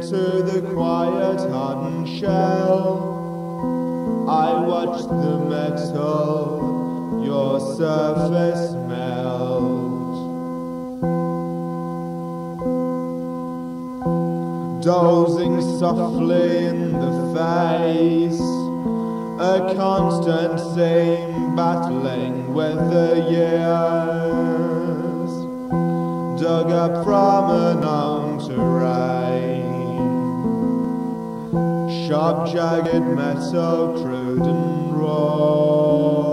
into the quiet hardened shell. I watch the metal, your surface melt. Dozing softly in the face, a constant theme battling with the years, dug up from unknown terrain. Sharp, jagged metal, crude and raw.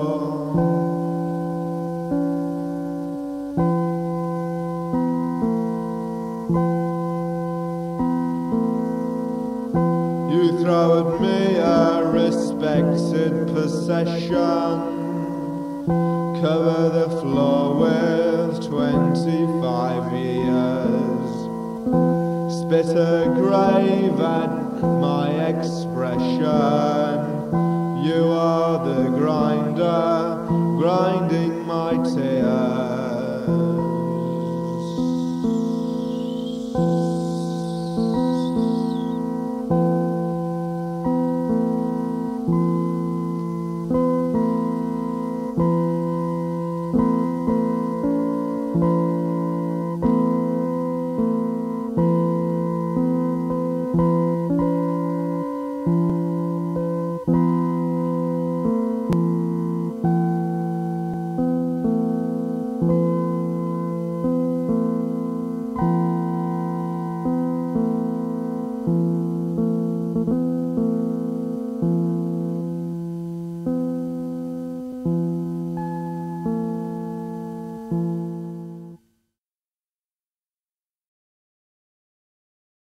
You throw at me a respected possession, cover the floor with 25 years, spit a grave at my expression. You are the grinder, grinding my tears.